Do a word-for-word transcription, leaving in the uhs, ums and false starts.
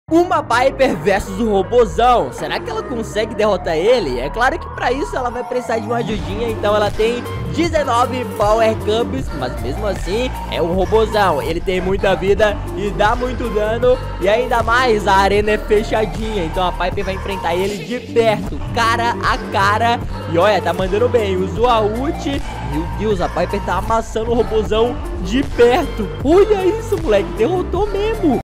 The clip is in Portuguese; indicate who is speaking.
Speaker 1: Uma Piper versus o Robozão. Será que ela consegue derrotar ele? É claro que pra isso ela vai precisar de uma ajudinha. Então ela tem dezenove Power Cubes, mas mesmo assim é um Robozão. Ele tem muita vida e dá muito dano. E ainda mais a arena é fechadinha. Então a Piper vai enfrentar ele de perto, cara a cara. E olha, tá mandando bem, usou a ult. Meu Deus, a Piper tá amassando o Robozão de perto. Olha isso, moleque, derrotou mesmo.